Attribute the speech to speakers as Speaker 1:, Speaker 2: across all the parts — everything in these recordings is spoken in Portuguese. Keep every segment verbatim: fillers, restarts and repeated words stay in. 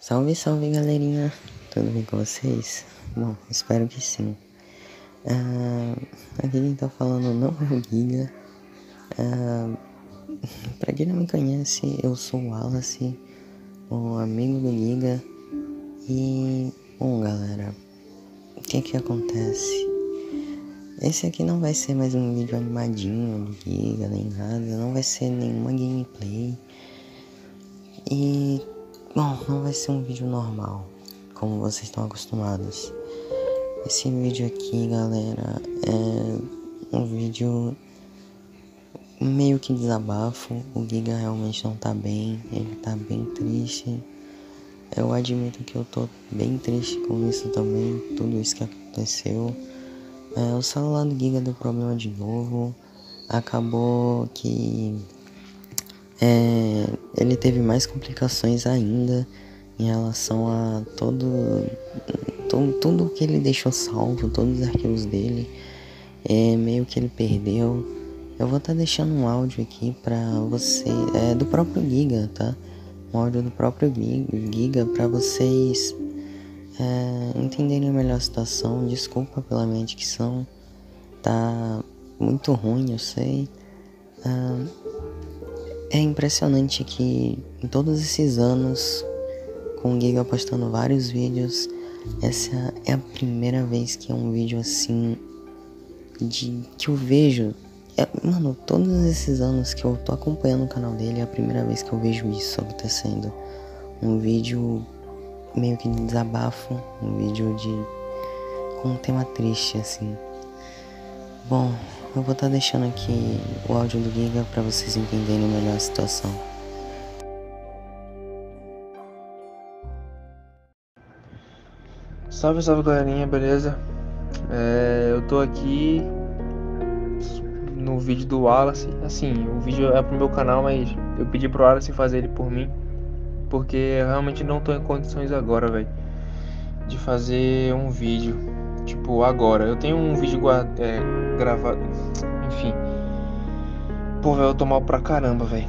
Speaker 1: Salve, salve galerinha, tudo bem com vocês? Bom, espero que sim. Ah, aqui quem tá falando não é o Giga. Ah, pra quem não me conhece, eu sou o Wallace, o amigo do Giga. E, bom galera, o que que acontece? Esse aqui não vai ser mais um vídeo animadinho do Giga, nem nada, não vai ser nenhuma gameplay. E, bom, não vai ser um vídeo normal, como vocês estão acostumados. Esse vídeo aqui, galera, é um vídeo meio que desabafo. O Giga realmente não tá bem, ele tá bem triste. Eu admito que eu tô bem triste com isso também, tudo isso que aconteceu. É, o celular do Giga deu problema de novo. Acabou que é, ele teve mais complicações ainda em relação a todo, todo tudo que ele deixou salvo, todos os arquivos dele, é, meio que ele perdeu. Eu vou estar tá deixando um áudio aqui pra você, é do próprio Giga, tá? Um áudio do próprio Giga pra vocês é, entenderem melhor a situação. Desculpa pela minha dicção, tá muito ruim, eu sei. É, é impressionante que em todos esses anos, com o Giga postando vários vídeos, essa é a primeira vez que é um vídeo assim de que eu vejo. É, mano, todos esses anos que eu tô acompanhando o canal dele, é a primeira vez que eu vejo isso acontecendo. Um vídeo meio que de desabafo, um vídeo de com um tema triste assim. Bom, eu vou estar tá deixando aqui o áudio do Giga pra vocês entenderem melhor a situação.
Speaker 2: Salve, salve galerinha, beleza? É, eu tô aqui no vídeo do Wallace. Assim, o vídeo é pro meu canal, mas eu pedi pro Wallace fazer ele por mim, porque eu realmente não tô em condições agora, velho, de fazer um vídeo. Tipo, agora. Eu tenho um vídeo guarda, é, gravado. Enfim. Pô, velho, eu tô mal pra caramba, velho.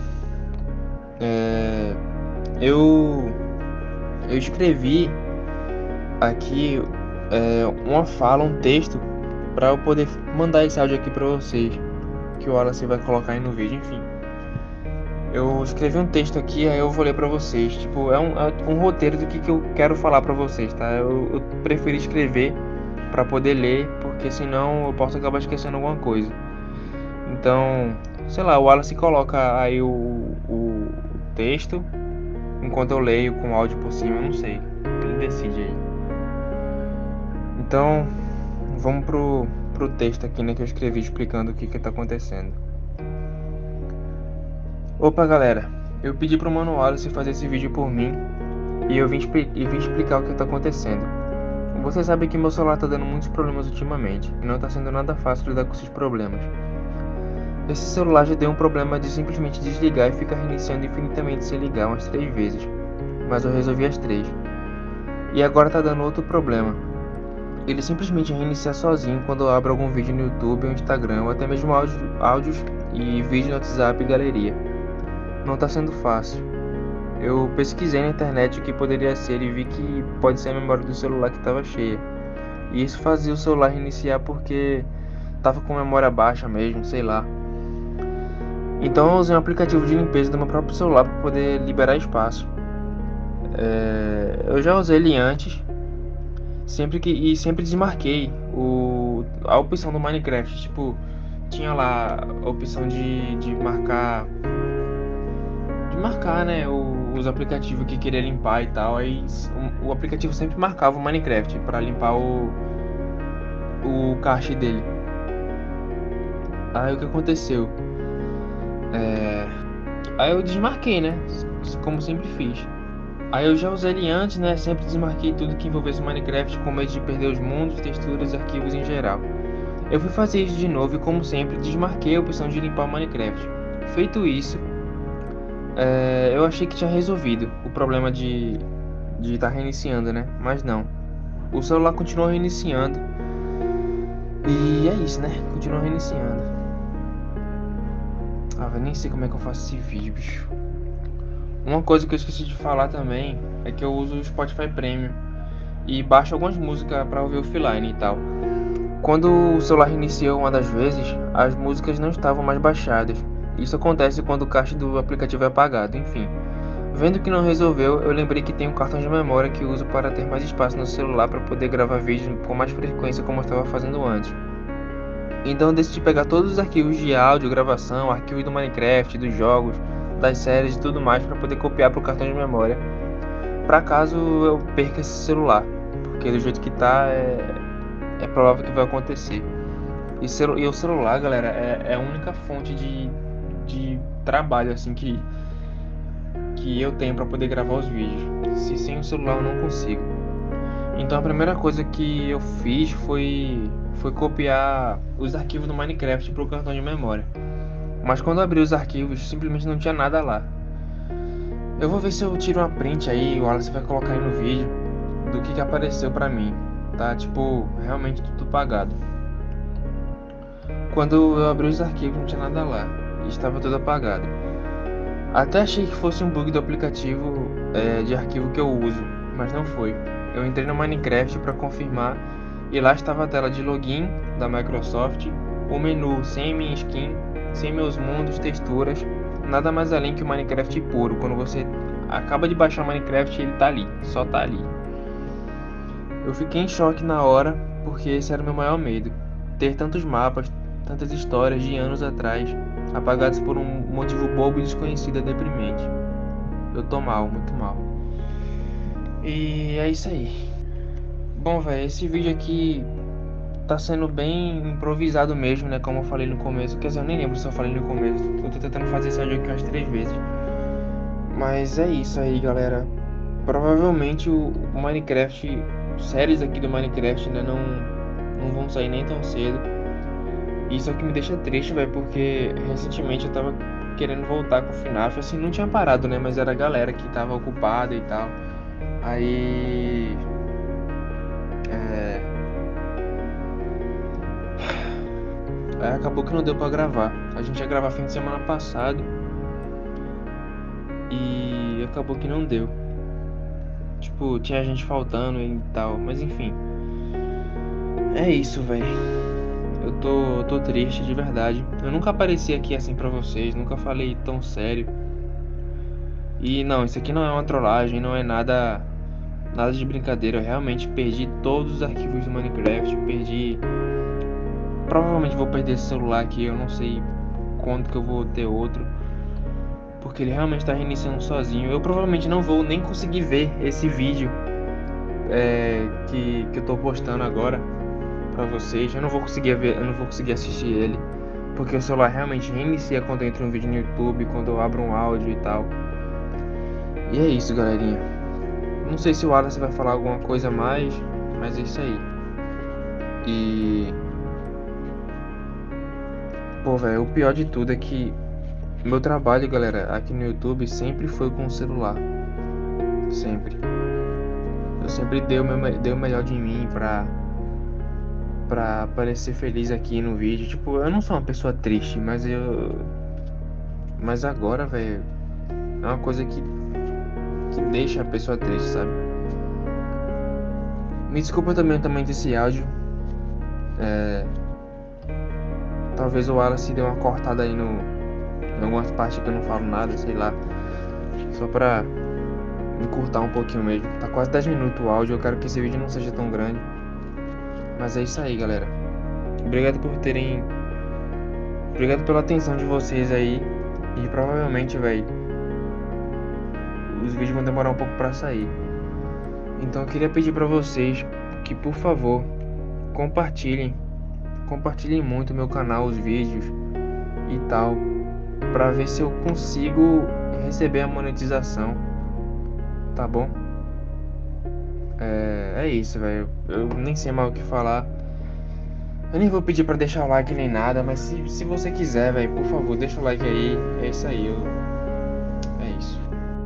Speaker 2: É, eu. Eu escrevi aqui é, uma fala, um texto, pra eu poder mandar esse áudio aqui pra vocês, que o Wallace vai colocar aí no vídeo, enfim. Eu escrevi um texto aqui, aí eu vou ler pra vocês. Tipo, é um, é um roteiro do que, que eu quero falar pra vocês, tá? Eu, eu preferi escrever pra poder ler, porque senão eu posso acabar esquecendo alguma coisa. Então, sei lá, o Wallace coloca aí o, o, o texto, enquanto eu leio com o áudio por cima, eu não sei. Ele decide aí. Então, vamos pro, pro texto aqui, né, que eu escrevi explicando o que que tá acontecendo. Opa, galera, eu pedi pro Mano Wallace fazer esse vídeo por mim e eu vim, e vim explicar o que tá acontecendo. Você sabe que meu celular tá dando muitos problemas ultimamente e não tá sendo nada fácil lidar com esses problemas. Esse celular já deu um problema de simplesmente desligar e ficar reiniciando infinitamente sem ligar umas três vezes, mas eu resolvi as três. E agora tá dando outro problema. Ele simplesmente reinicia sozinho quando eu abro algum vídeo no YouTube ou Instagram, ou até mesmo áudio, áudios e vídeos no WhatsApp e galeria. Não tá sendo fácil. Eu pesquisei na internet o que poderia ser e vi que pode ser a memória do celular que estava cheia. E isso fazia o celular reiniciar porque tava com memória baixa mesmo, sei lá. Então eu usei um aplicativo de limpeza do meu próprio celular para poder liberar espaço. É... Eu já usei ele antes. Sempre que e sempre desmarquei o a opção do Minecraft, tipo, tinha lá a opção de, de marcar de marcar, né, o, os aplicativos que queria limpar e tal, aí o, o aplicativo sempre marcava o Minecraft para limpar o o cache dele. Aí o que aconteceu? É, aí eu desmarquei, né, como sempre fiz. Aí eu já usei ele antes, né? Sempre desmarquei tudo que envolvesse Minecraft com medo de perder os mundos, texturas e arquivos em geral. Eu fui fazer isso de novo e, como sempre, desmarquei a opção de limpar o Minecraft. Feito isso, é, eu achei que tinha resolvido o problema de de estar reiniciando, né? Mas não. O celular continuou reiniciando. E é isso, né? Continua reiniciando. Ah, eu nem sei como é que eu faço esse vídeo, bicho. Uma coisa que eu esqueci de falar também é que eu uso o Spotify Premium e baixo algumas músicas para ouvir offline e tal. Quando o celular reiniciou uma das vezes, as músicas não estavam mais baixadas. Isso acontece quando o cache do aplicativo é apagado, enfim. Vendo que não resolveu, eu lembrei que tem um cartão de memória que uso para ter mais espaço no celular para poder gravar vídeos com mais frequência como eu estava fazendo antes. Então eu decidi pegar todos os arquivos de áudio, gravação, arquivos do Minecraft, dos jogos, das séries e tudo mais para poder copiar para o cartão de memória, para caso eu perca esse celular, porque do jeito que tá é, é provável que vai acontecer. E, celu e o celular, galera, é, é a única fonte de, de trabalho assim que, que eu tenho para poder gravar os vídeos. Se sem o celular eu não consigo. Então a primeira coisa que eu fiz foi, foi copiar os arquivos do Minecraft para o cartão de memória. Mas quando eu abri os arquivos, simplesmente não tinha nada lá. Eu vou ver se eu tiro uma print aí, o Wallace vai colocar aí no vídeo, do que, que apareceu pra mim. Tá, tipo, realmente tudo apagado. Quando eu abri os arquivos não tinha nada lá, e estava tudo apagado. Até achei que fosse um bug do aplicativo é, de arquivo que eu uso, mas não foi. Eu entrei no Minecraft para confirmar e lá estava a tela de login da Microsoft, o menu sem minha skin, sem meus mundos, texturas, nada mais além que o Minecraft puro. Quando você acaba de baixar o Minecraft, ele tá ali, só tá ali. Eu fiquei em choque na hora, porque esse era o meu maior medo. Ter tantos mapas, tantas histórias de anos atrás, apagados por um motivo bobo e desconhecido é deprimente. Eu tô mal, muito mal. E é isso aí. Bom, velho, esse vídeo aqui tá sendo bem improvisado mesmo, né? Como eu falei no começo. Quer dizer, eu nem lembro se eu falei no começo. Eu tô tentando fazer esse vídeo aqui umas três vezes. Mas é isso aí, galera. Provavelmente o Minecraft, séries aqui do Minecraft ainda não, não vão sair nem tão cedo. Isso é o que me deixa triste, velho, porque recentemente eu tava querendo voltar com o FNAF. Assim, não tinha parado, né? Mas era a galera que tava ocupada e tal. Aí... É... Aí acabou que não deu pra gravar. A gente ia gravar fim de semana passado e acabou que não deu. Tipo, tinha gente faltando e tal, mas enfim. É isso, velho. Eu tô, eu tô triste de verdade. Eu nunca apareci aqui assim pra vocês, nunca falei tão sério. E não, isso aqui não é uma trollagem, não é nada nada de brincadeira. Eu realmente perdi todos os arquivos do Minecraft, perdi. Provavelmente vou perder esse celular aqui, eu não sei quando que eu vou ter outro, porque ele realmente está reiniciando sozinho. Eu provavelmente não vou nem conseguir ver esse vídeo é, que, que eu tô postando agora pra vocês. Eu não vou conseguir ver, eu não vou conseguir assistir ele, porque o celular realmente reinicia quando entra um vídeo no YouTube, quando eu abro um áudio e tal. E é isso, galerinha. Não sei se o Wallace vai falar alguma coisa a mais, mas é isso aí. E... Pô, velho, o pior de tudo é que meu trabalho, galera, aqui no YouTube sempre foi com o celular. Sempre. Eu sempre dei o, meu, dei o melhor de mim pra... Pra parecer feliz aqui no vídeo. Tipo, eu não sou uma pessoa triste, mas eu... Mas agora, velho, é uma coisa que... Que deixa a pessoa triste, sabe? Me desculpa também também desse áudio. É... Talvez o Wallace dê uma cortada aí no... Em algumas partes que eu não falo nada, sei lá. Só pra encurtar um pouquinho mesmo. Tá quase dez minutos o áudio, eu quero que esse vídeo não seja tão grande. Mas é isso aí, galera. Obrigado por terem... Obrigado pela atenção de vocês aí. E provavelmente, velho, os vídeos vão demorar um pouco pra sair. Então eu queria pedir pra vocês que, por favor, compartilhem. Compartilhem muito meu canal, os vídeos e tal, pra ver se eu consigo receber a monetização. Tá bom? É, é isso, velho. Eu nem sei mais o que falar. Eu nem vou pedir pra deixar o like nem nada, mas se, se você quiser, velho, por favor, deixa o like aí. É isso aí, eu... é isso.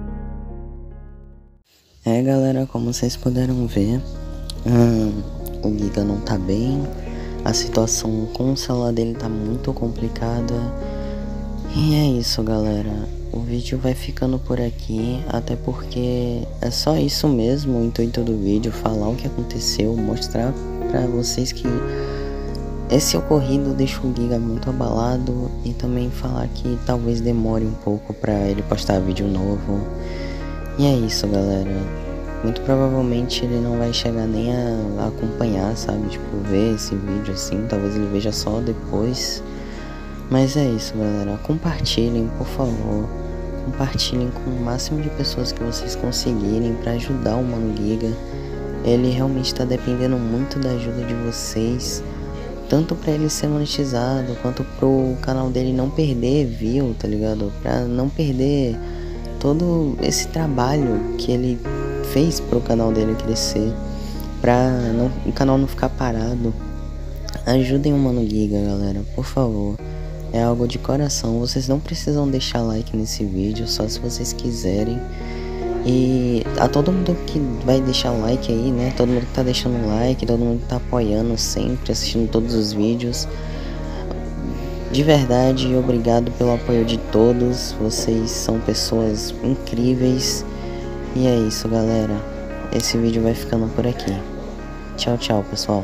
Speaker 1: É, galera, como vocês puderam ver, hum, o Giga não tá bem. A situação com o celular dele tá muito complicada. E é isso, galera. o vídeo vai ficando por aqui, até porque é só isso mesmo, o intuito do vídeo, falar o que aconteceu, mostrar pra vocês que esse ocorrido deixou o Giga muito abalado e também falar que talvez demore um pouco pra ele postar vídeo novo. E é isso, galera. Muito provavelmente ele não vai chegar nem a acompanhar, sabe? Tipo, ver esse vídeo assim, talvez ele veja só depois. Mas é isso, galera. Compartilhem, por favor. Compartilhem com o máximo de pessoas que vocês conseguirem pra ajudar o Mano Giga. Ele realmente tá dependendo muito da ajuda de vocês, tanto pra ele ser monetizado, quanto pro canal dele não perder view, tá ligado? Pra não perder todo esse trabalho que ele fez pro canal dele crescer, pra não, o canal não ficar parado. Ajudem o Mano Giga, galera, por favor. É algo de coração. Vocês não precisam deixar like nesse vídeo, só se vocês quiserem. E a todo mundo que vai deixar like aí, né? Todo mundo que tá deixando like, todo mundo que tá apoiando sempre, assistindo todos os vídeos. De verdade, obrigado pelo apoio de todos. Vocês são pessoas incríveis. E é isso, galera. Esse vídeo vai ficando por aqui. Tchau, tchau, pessoal.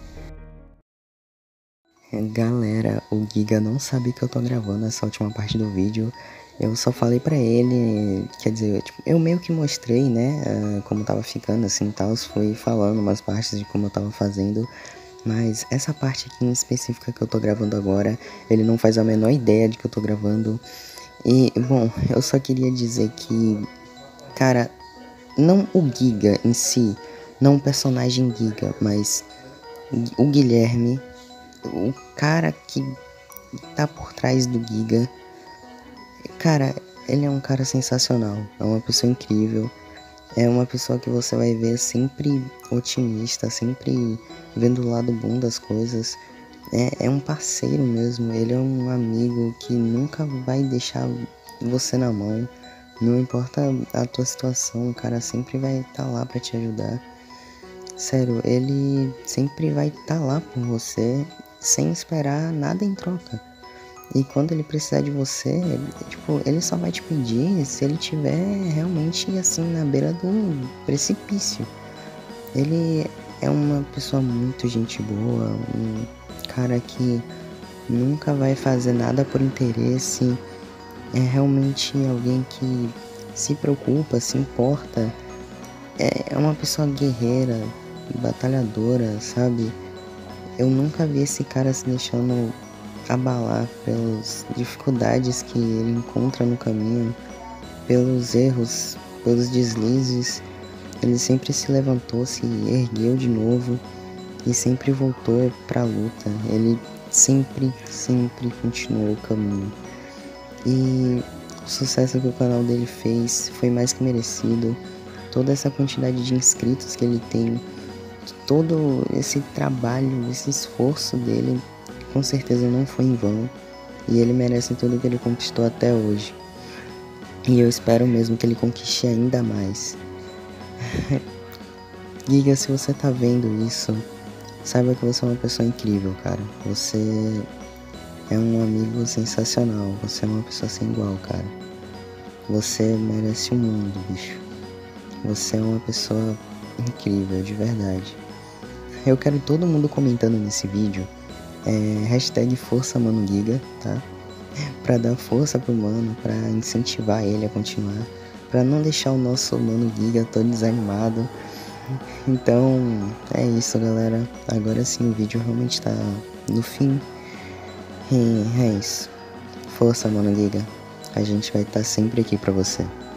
Speaker 1: Galera, o Giga não sabe que eu tô gravando essa última parte do vídeo. Eu só falei pra ele, quer dizer, tipo, eu meio que mostrei, né, uh, como tava ficando assim e tal, fui falando umas partes de como eu tava fazendo, mas essa parte aqui em específica que eu tô gravando agora, ele não faz a menor ideia de que eu tô gravando. E, bom, eu só queria dizer que, cara, não o Giga em si, não o personagem Giga, mas o Guilherme, o cara que tá por trás do Giga, cara, ele é um cara sensacional, é uma pessoa incrível, é uma pessoa que você vai ver sempre otimista, sempre vendo o lado bom das coisas, é, é um parceiro mesmo, ele é um amigo que nunca vai deixar você na mão, não importa a tua situação, o cara sempre vai estar lá pra te ajudar. Sério, ele sempre vai estar lá por você, sem esperar nada em troca. E quando ele precisar de você, ele, tipo, ele só vai te pedir se ele tiver realmente assim na beira do precipício. Ele é uma pessoa muito gente boa, um cara que nunca vai fazer nada por interesse. É realmente alguém que se preocupa, se importa. É uma pessoa guerreira, batalhadora, sabe? Eu nunca vi esse cara se deixando abalar pelas dificuldades que ele encontra no caminho, pelos erros, pelos deslizes. Ele sempre se levantou, se ergueu de novo e sempre voltou pra luta. Ele sempre, sempre continuou o caminho. E o sucesso que o canal dele fez foi mais que merecido. Toda essa quantidade de inscritos que ele tem, todo esse trabalho, esse esforço dele, com certeza não foi em vão. E ele merece tudo que ele conquistou até hoje. E eu espero mesmo que ele conquiste ainda mais. Giga, se você tá vendo isso, saiba que você é uma pessoa incrível, cara. Você é um amigo sensacional. Você é uma pessoa sem igual, cara. Você merece o mundo, bicho. Você é uma pessoa incrível, de verdade. Eu quero todo mundo comentando nesse vídeo é, hashtag Força Mano Giga, tá? Pra dar força pro mano, pra incentivar ele a continuar, pra não deixar o nosso Mano Giga todo desanimado. Então, é isso, galera. Agora sim o vídeo realmente tá no fim. E é isso. Força, Mano Giga. A gente vai estar sempre aqui pra você.